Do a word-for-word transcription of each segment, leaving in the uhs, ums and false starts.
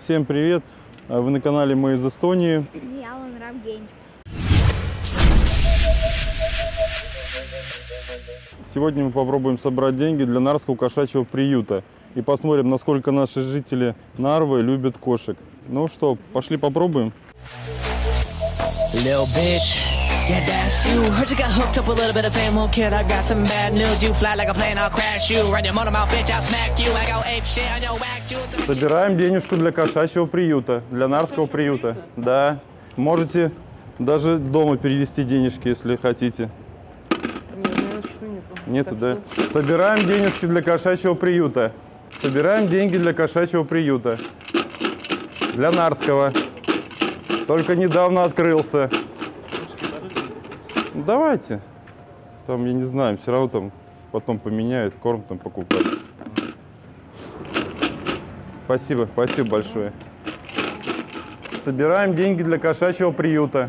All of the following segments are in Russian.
Всем привет! Вы на канале «Мы из Эстонии». Сегодня мы попробуем собрать деньги для Нарвского кошачьего приюта и посмотрим, насколько наши жители Нарвы любят кошек. Ну что, пошли попробуем. Yeah, that's you. Heard you got hooked up a little bit of fame, little kid. I got some bad news. You fly like a plane, I'll crash you. Run your motor mouth, bitch, I'll smack you. I go ape shit on your wax you. Собираем денежку для кошачьего приюта, для Нарвского приюта. Да. Можете даже дома перевести денежки, если хотите. Нету, да? Собираем денежки для кошачьего приюта. Собираем деньги для кошачьего приюта. Для Нарвского. Только недавно открылся. Давайте. Там, я не знаю, все равно там потом поменяют, корм там покупать. Спасибо, спасибо большое. Собираем деньги для кошачьего приюта.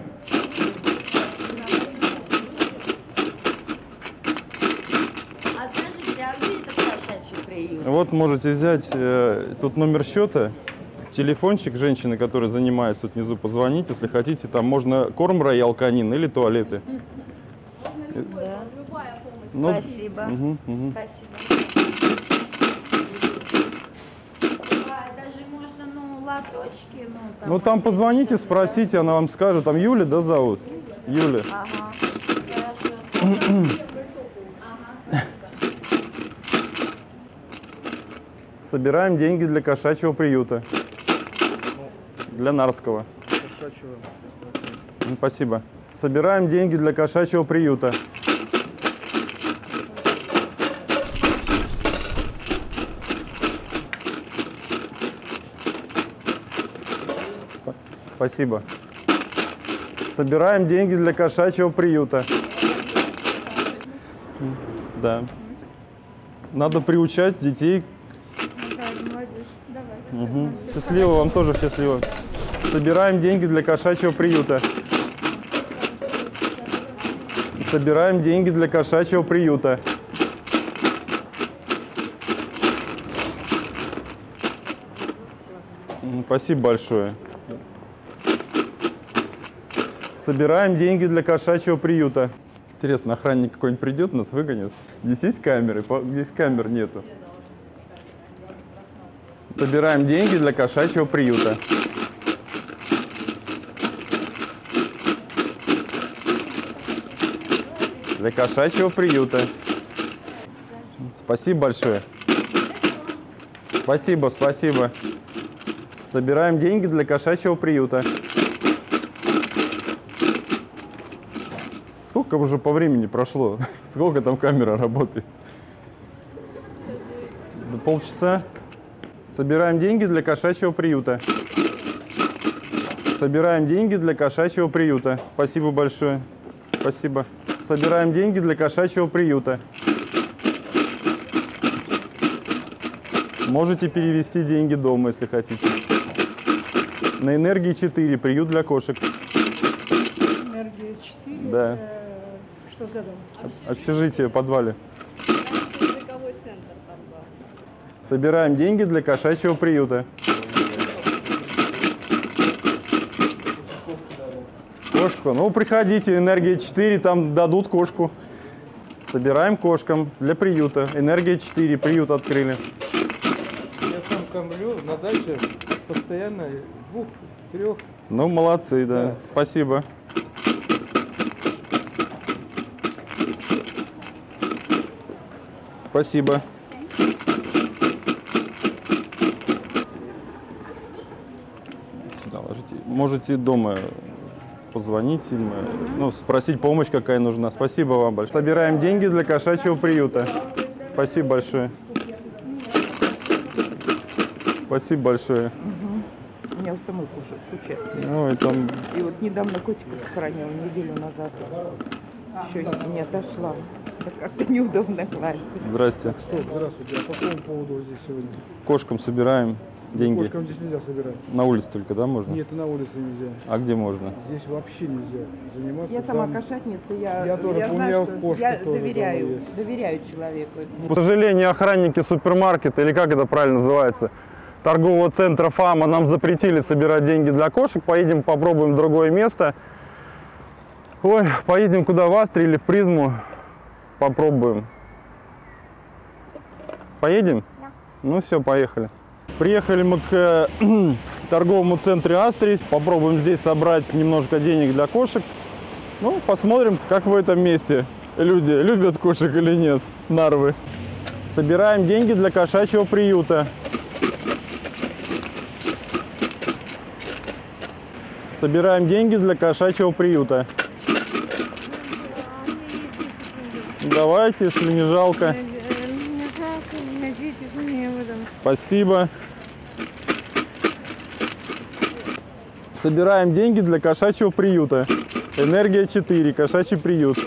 А скажите, а где это кошачий приют? Вот можете взять, э, тут номер счета, телефончик женщины, которая занимается, тут внизу позвонить, если хотите. Там можно корм роял канин или туалеты. Да. Ну, спасибо. Угу, угу. Спасибо. А, даже можно, ну, лоточки, ну, там. Ну, там позвоните, спросите, она вам скажет. Там Юля, да, зовут? Юля. Ага. Хорошо. Собираем деньги для кошачьего приюта. Для Нарвского. Кошачьего. Спасибо. Собираем деньги для кошачьего приюта. Спасибо. Собираем деньги для кошачьего приюта. Да. Надо приучать детей. Угу. Счастливо, вам тоже счастливо. Собираем деньги для кошачьего приюта. Собираем деньги для кошачьего приюта. Спасибо большое. Собираем деньги для кошачьего приюта. Интересно, охранник какой-нибудь придет, нас выгонит? Здесь есть камеры? Здесь камер нету. Собираем деньги для кошачьего приюта. Для кошачьего приюта. Спасибо большое. Спасибо, спасибо. Собираем деньги для кошачьего приюта. Сколько уже по времени прошло? Сколько там камера работает? До полчаса. Собираем деньги для кошачьего приюта. Собираем деньги для кошачьего приюта. Спасибо большое. Спасибо. Собираем деньги для кошачьего приюта. Можете перевести деньги дома, если хотите. На Энергии четыре, приют для кошек. Энергия четыре? Да. Это что за дом? Общежитие в подвале. Собираем деньги для кошачьего приюта. Кошку. Ну, приходите, Энергия четыре, там дадут кошку. Собираем кошкам для приюта. Энергия четыре, приют открыли. Я сам кормлю на даче постоянно двух-трех. Ну, молодцы, да. Да. Спасибо. Спасибо. Сюда ложите. Можете дома позвонить им, ну, спросить помощь, какая нужна. Спасибо вам большое. Собираем деньги для кошачьего приюта. Спасибо большое. Спасибо большое. У меня у самой куча. куча. Ну, и там... И вот недавно котика похоронила, неделю назад. Еще не, не отошла. Так как-то неудобно класть. Здрасте. Что, здравствуйте. А по какому поводу вы здесь сегодня? Кошкам собираем деньги. Кошкам здесь нельзя собирать. На улице только, да, можно? Нет, и на улице нельзя. А где можно? Здесь вообще нельзя заниматься. Я сама там... кошатница, я, Я тоже, у знаю, меня что кошка я тоже доверяю, дома есть. доверяю человеку. К сожалению, охранники супермаркета, или как это правильно называется, торгового центра «Фама» нам запретили собирать деньги для кошек. Поедем попробуем в другое место. Ой, поедем куда, в Астри или в Призму. Попробуем. Поедем? Да. Ну все, поехали. Приехали мы к торговому центру Астри. Попробуем здесь собрать немножко денег для кошек. Ну, посмотрим, как в этом месте люди любят кошек или нет. Нарвы. Собираем деньги для кошачьего приюта. Собираем деньги для кошачьего приюта. Давайте, если не жалко. Не жалко, не надейтесь мне в этом. Спасибо. Собираем деньги для кошачьего приюта. Энергия четыре, кошачий приют.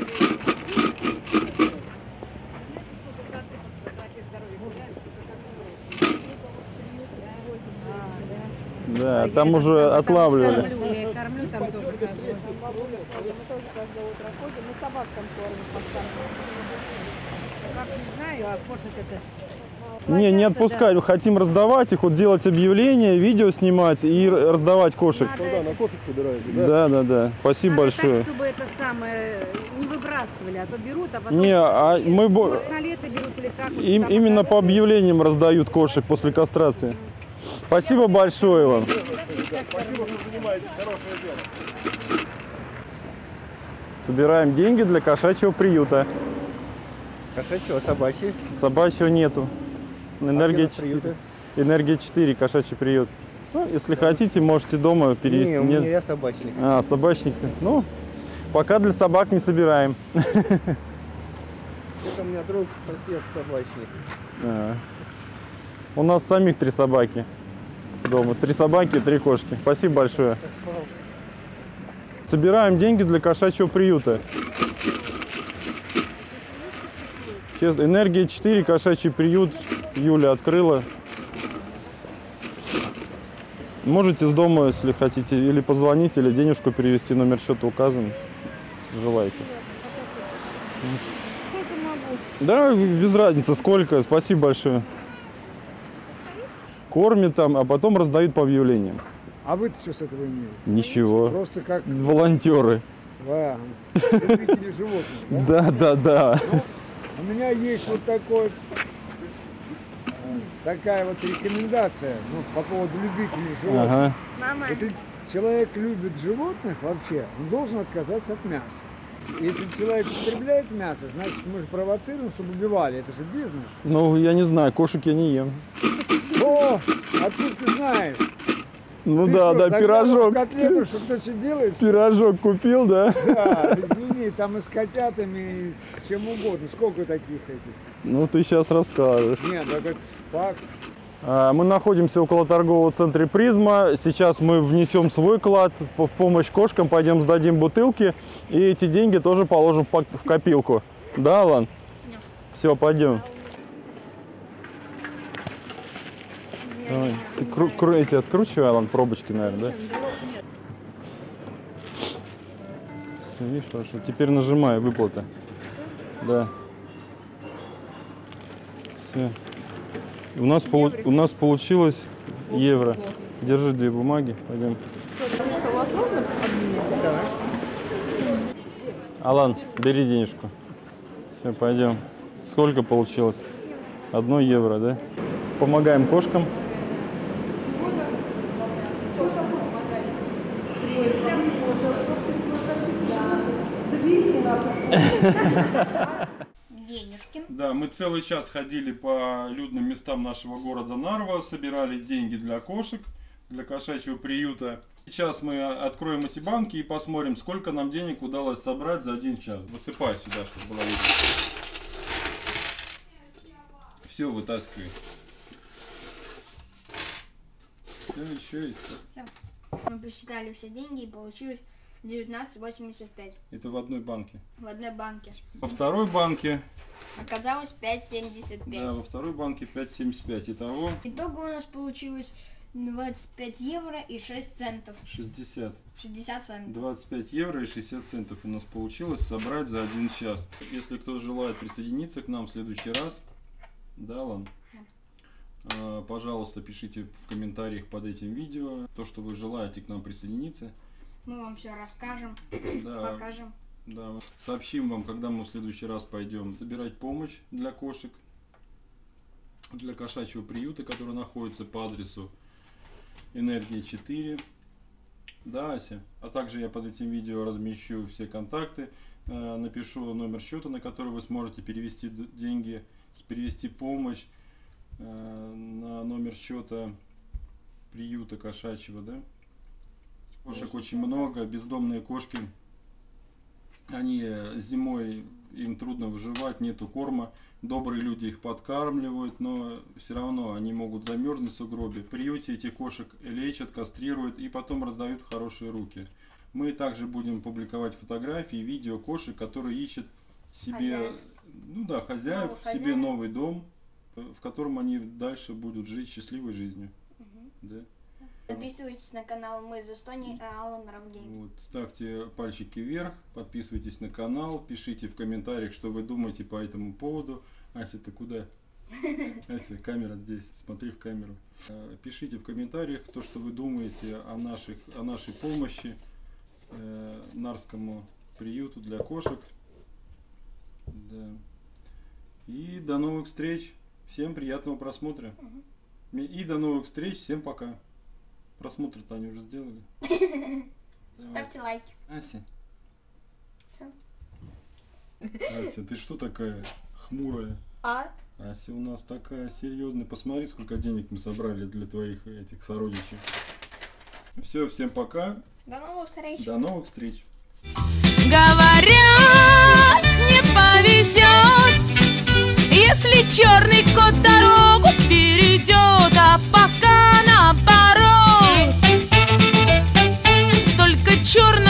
Да, там уже отлавливали. Кормлю, я и кормлю там тоже. Мы тоже каждое утро ходим, мы собак там кормим. Собак не знаю, а кошек это... Не, не отпускать, да. Хотим раздавать их, вот делать объявления, видео снимать и раздавать кошек. Ну да, на кошек собираете, да? Да, да, да. Спасибо Надо большое. так, чтобы это самое не выбрасывали, а то берут, а потом... Не, а мы... Может, на лето берут или как? Им, именно по объявлениям раздают кошек после кастрации. Спасибо большое вам. Спасибо, что занимаетесь, хорошее дело. Собираем деньги для кошачьего приюта. Кошачьего, собачьего? Собачьего нету. Энергия а четыре. Энергия четыре, кошачий приют. Ну, если хотите, можете дома перевести. Не, у меня я собачник. А, собачник. Ну, пока для собак не собираем. Это у меня друг, сосед собачник. А. У нас самих три собаки дома. Три собаки, три кошки. Спасибо большое. Собираем деньги для кошачьего приюта. Честно, энергия четыре, кошачий приют. Юля открыла. Можете с дома, если хотите, или позвонить, или денежку перевести, номер счета указан, если желаете. Да, без разницы, сколько. Спасибо большое. Кормят там, а потом раздают по объявлениям. А вы-то что с этого имеете? Ничего. Просто как... Волонтеры. Да, любители животных, Да, да? да, да. Ну, у меня есть вот такой, такая вот рекомендация, ну, по поводу любителей животных. Ага. Мама. Если человек любит животных вообще, он должен отказаться от мяса. Если человек употребляет мясо, значит мы же провоцируем, чтобы убивали. Это же бизнес. Ну, я не знаю, кошек я не ем. О, откуда ты знаешь? Ну Ты да, что, да, заказывал пирожок. котлету, что кто что делает? Пирожок купил, да? Да, извини, там и с котятами, и с чем угодно. Сколько таких этих? Ну, ты сейчас расскажешь. Нет, так это факт. А, Мы находимся около торгового центра «Призма». Сейчас мы внесем свой вклад в помощь кошкам, пойдем сдадим бутылки. И эти деньги тоже положим в пок- в копилку. Да, Алан? Нет. Все, пойдем. Давай. Ты кру- кру- эти откручивай, Алан, пробочки, наверное, да? Все, видишь, хорошо. Теперь нажимай, выплата. Да. Все. У нас, полу- у нас получилось евро. Держи две бумаги, пойдем. Алан, бери денежку. Все, пойдем. Сколько получилось? Одно евро, да? Помогаем кошкам. Денежки. Да, мы целый час ходили по людным местам нашего города Нарва, собирали деньги для кошек, для кошачьего приюта. Сейчас мы откроем эти банки и посмотрим, сколько нам денег удалось собрать за один час. Высыпай сюда, чтобы было видно. Все, вытаскивай. Все, еще есть. Все. Мы посчитали все деньги и получилось девятнадцать восемьдесят пять Это в одной банке. в одной банке. Во второй банке, Оказалось пять семьдесят пять. да, во второй банке пять семьдесят пять. Итого Итого у нас получилось двадцать пять евро и шесть центов. шестьдесят. шестьдесят центов. двадцать пять евро и шестьдесят центов у нас получилось собрать за один час. Если кто желает присоединиться к нам в следующий раз, да, Лан? Пожалуйста, пишите в комментариях под этим видео то, что вы желаете к нам присоединиться. Мы вам все расскажем, Да. покажем. Да. Сообщим вам, когда мы в следующий раз пойдем собирать помощь для кошек, для кошачьего приюта, который находится по адресу Энергия четыре. Да, Ася? А также я под этим видео размещу все контакты, э, напишу номер счета, на который вы сможете перевести деньги, перевести помощь э, на номер счета приюта кошачьего, да? Кошек очень много, бездомные кошки, они зимой, им трудно выживать, нету корма. Добрые люди их подкармливают, но все равно они могут замерзнуть в сугробе. В приюте этих кошек лечат, кастрируют и потом раздают в хорошие руки. Мы также будем публиковать фотографии, видео кошек, которые ищут себе, Хозяев. ну да, хозяев, Новых себе хозяев. новый дом, в котором они дальше будут жить счастливой жизнью. Да. Подписывайтесь на канал Мы из Эстонии, Alan Ram Games. Вот, ставьте пальчики вверх, подписывайтесь на канал, пишите в комментариях, что вы думаете по этому поводу. Ася, ты куда? Ася, камера здесь, смотри в камеру. Э, Пишите в комментариях то, что вы думаете о, наших, о нашей помощи э, Нарскому приюту для кошек. Да. И до новых встреч. Всем приятного просмотра. И до новых встреч. Всем пока. Просмотр-то они уже сделали. Давай. Ставьте лайки. Ася. Ася, ты что такая хмурая? А? Ася у нас такая серьезная. Посмотри, сколько денег мы собрали для твоих этих сородичей. Все, всем пока. До новых встреч. До новых встреч. Говорят, не повезет, если черный кот дорогу перейдет, а пока наоборот, только черный